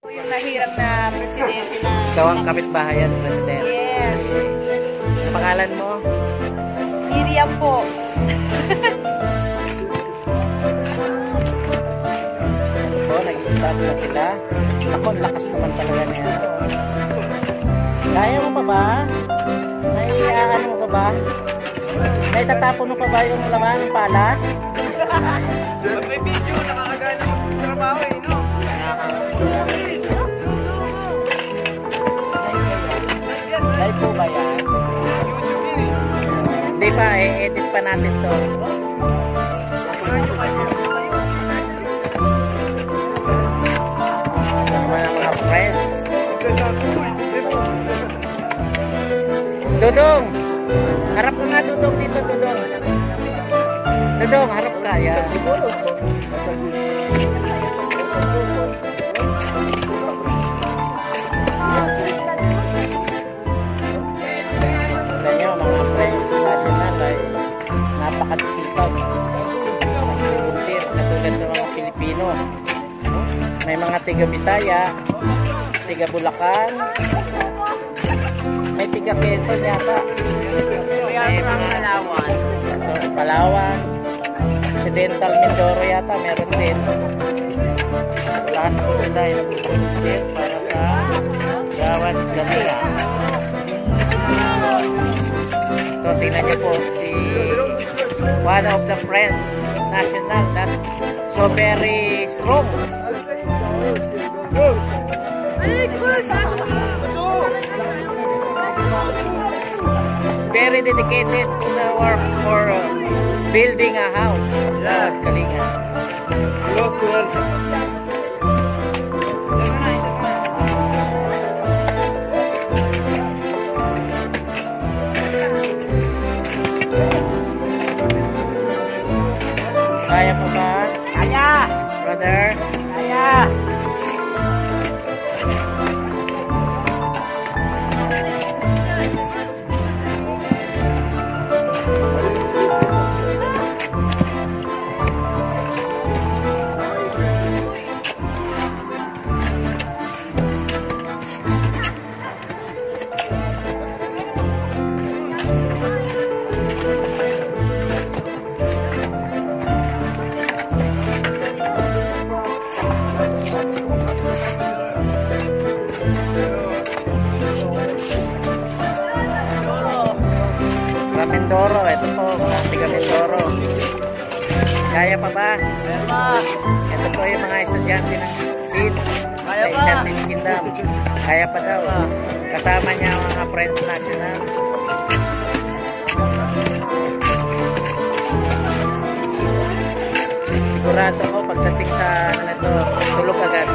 Yung nahirap na presidente na... Ikaw ang kapitbahay at president. Yes. Ang pangalan mo? Miriam po. Ito, nag-start na sila. Ako, lakas naman talaga na yan. Kaya mo pa ba? Ano mo pa ba? Naitatapon mo pa ba yung laman, yung pala? May video, nakakagana yung trabaho eh, no? Live po ba yan? YouTube yun eh. Hindi pa, edit pa natin to. Mga friends. Dudong! Harap ka nga, Dudong, dito, Dudong. Dudong, harap ka. Yan. Tignan nyo, mga friends national ay napakasipag. Volunteer, katulad ng mga Pilipino. May mga tiga Bisaya, tiga Bulacan, may tiga Quezon yata. May mga Palawan, Occidental Mindoro yata, meron din. Lahat po sila ay nag-volunteer para sa Gawas Gamila. So, tingnan niyo po si one of the friends national that so very strong. Very dedicated to the work for building a house. Yeah, Kalinga. Love to work. Kaya mo ba? Kaya! Brother? Kaya! Mindoro, ito po, mga tiga Mindoro. Kaya pa ba? Kaya pa! Ito po yung mga estudyante ng SEED sa Kaya pa! Enchanted Kingdom. Kaya pa daw. Kasama niya ang mga Friends National. Sigurado ko pagdating sa ano to, tulog agad.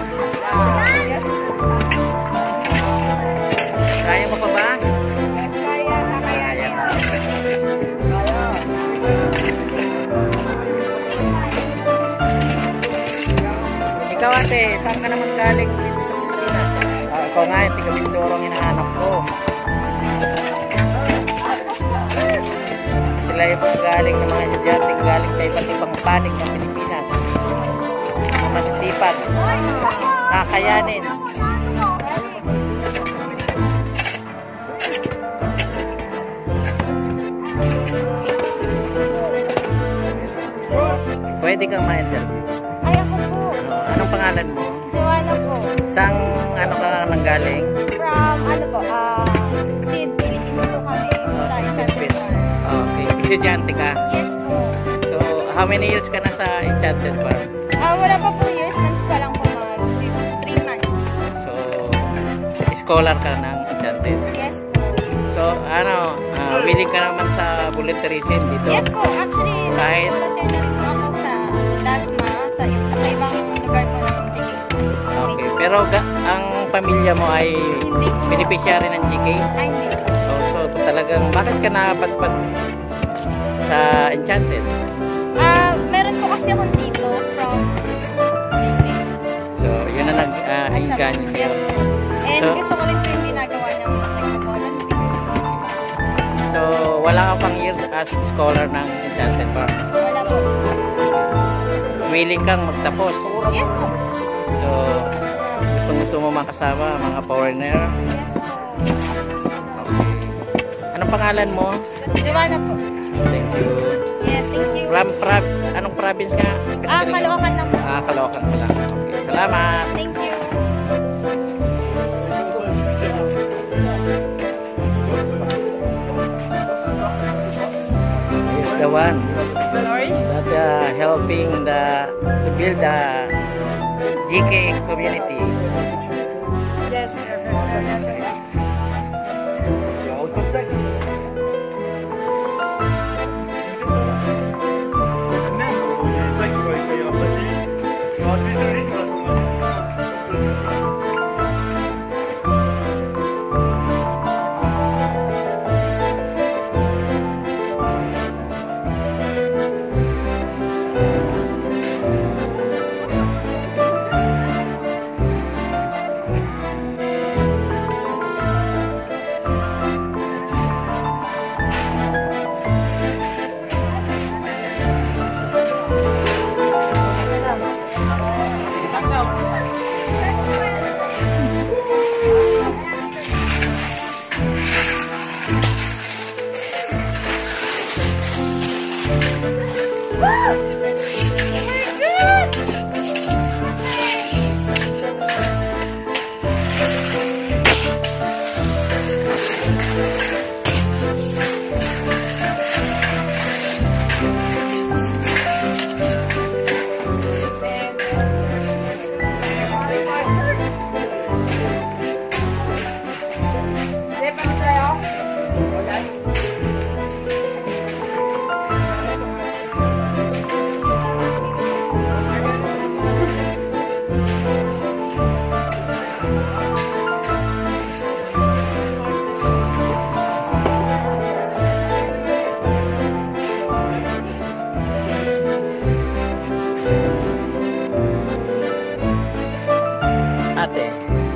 Kaya mo pa ba? Ikaw ate, saan ka naman galing dito sa Pilipinas? Ako nga, yung tiga Mindoro ang hinahanap ko. Sila yung galing ng mga estudyante galing sa iba't ibang panig ng Pilipinas. Masisipag, kakayanin. Pwede kang ma-interview. Ay, ako po. Anong pangalan mo? Joanna po. Saan ano ka nanggaling? From, SEED Philippines po kami. Sa Enchanted Park. Okay. Estudyante ka? Yes po. So, how many years ka na sa Enchanted Park? Wala pa po years. Months pa lang po mga 3 months. So, scholar ka ng Enchanted? Yes po. So, willing ka naman sa volunteerism dito? Yes po. Actually, Kahit- volunteer na rin po ako sa LASMA, sa ibang lugar po ng GKC. Okay. Pero ang pamilya mo ay Hindi po. beneficiary ng GK? Ay, hindi po. Oh, so, talagang, bakit ka napadpad sa Enchanted? Meron po kasi akong dito from GK. So, yun na nag-engganyo sa'yo. Yes po. And So- gusto ko rin po yung ginagawa niyang nagpo-volunteer. So, wala ka pang years as scholar ng Enchanted Park. Wala po. Willing kang magtapos. Yes po. So, gusto mo makasama, mga foreigner. Yes po. Okay. Anong pangalan mo? Joanna po. Thank you. Yes, thank you. Anong province ka? Caloocan lang po. Caloocan ka lang. Okay. Salamat. Thank you. Here's the one Sorry? that helping to build the GK community. Yes, Ate,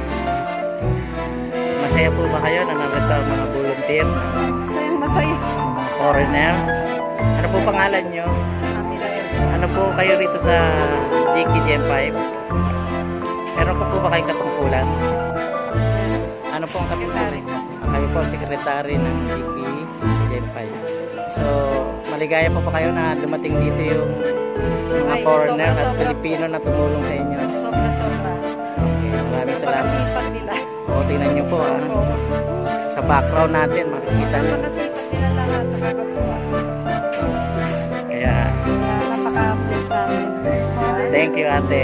masaya po ba kayo na narito ang mga volunteer, Masaya. mga foreigner? Ano po pangalan nyo? Ano po kayo rito sa GK Gen 5? Meron pa po ba kayong katungkulan? Ano po ang katungkulan? Kayo po ang sekretary ng GK Gen 5. So, maligaya po ba kayo na dumating dito yung mga Ay, foreigner at sobra-sobra Pilipino na tumulong sa inyo? Sobra-sobra. Okay, maraming salamat. Napakasipag nila. O, tingnan nyo po sa background natin, makikita nyo. Napakasipag nila lahat. Nakakatuwa. Kaya, Napaka-bless namin. thank you ate.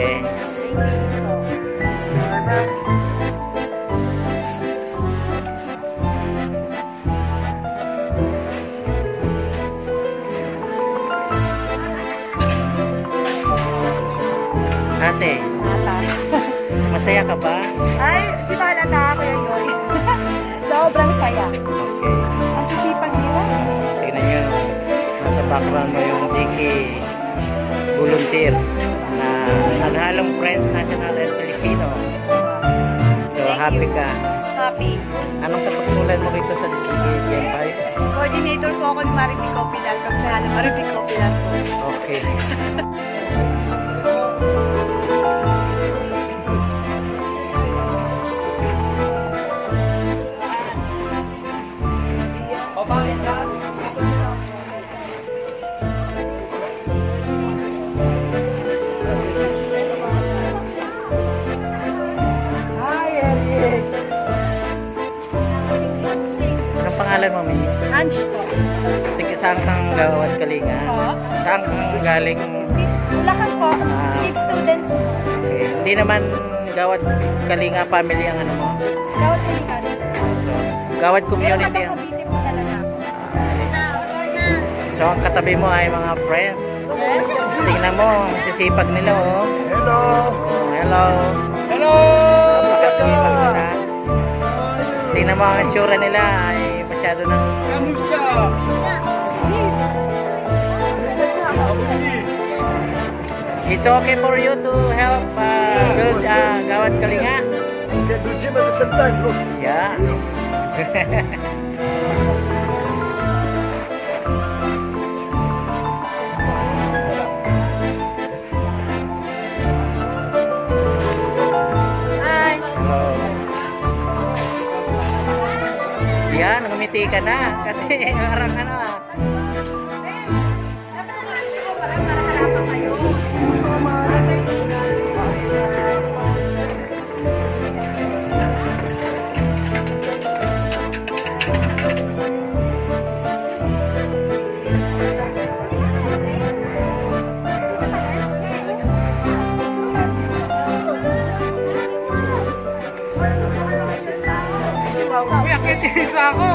Ate, masaya ka ba? Ay, di ba halata ako yung Yoy? Sobrang saya. Okay. Ang sisipag nila. Tingnan nyo, nasa background mo yung GK volunteer na naghalong French National at Filipino. So, Thank happy you. ka. Happy. Anong katungkulan mo rito sa GK Gen 5? Coordinator po ako ni Maripico Pilar. Pagsahan ng Maripico Pilar po. Okay. Anong pangalan mo, May? Ange po. Saan kang gawat kalinga? Saan kang galing? Bulacan po. Ah. 6 students po. Okay. Hindi naman gawat kalinga family ang ano mo. Gawat ko rin. So, gawat Pero community. nakakabili po talaga ako. So, ang katabi mo ay mga friends. Yes. Tingnan mo, ang sisipag nila, oh. Hello! Oh, hello. Hello! Napakasipag nila. Tingnan mo ang itsura nila ay masyado ng... Kamusta? It's okay for you to help build gawat kalinga. Can do gym at the same time, look. Yeah. Hi. ngumiti ka na. Kasi parang ano ah. Umiakit yung isa ako.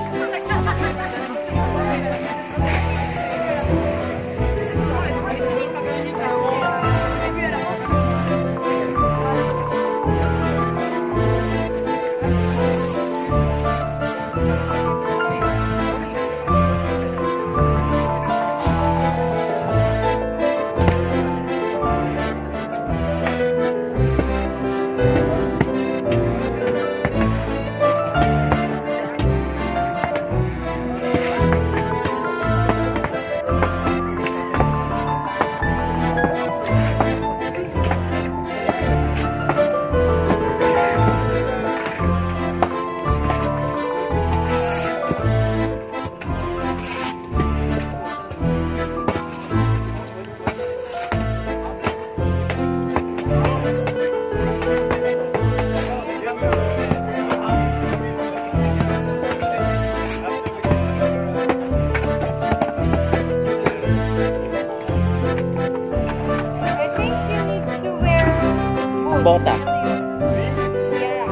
I think you need to wear boots. Bota. Yeah.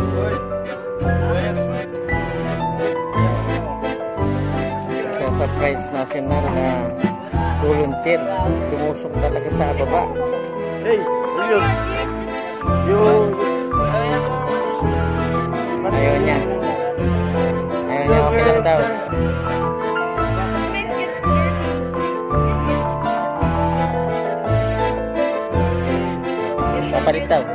Sa surprise national na volunteer. Tumusok talaga sa baba. Hey, Julio. Ayaw niya. Ayaw niya, okay lang daw. Papalit daw.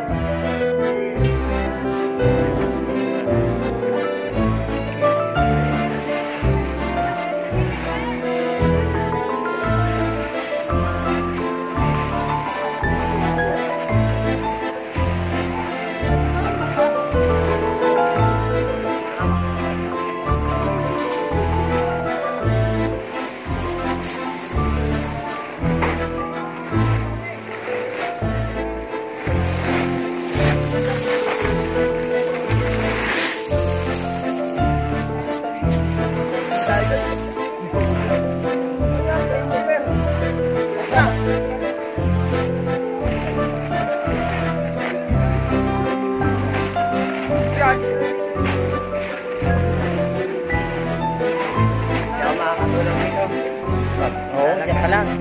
Oo, diyan ka lang.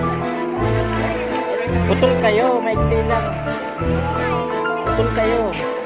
Putol kayo, maiksi lang. Putol kayo.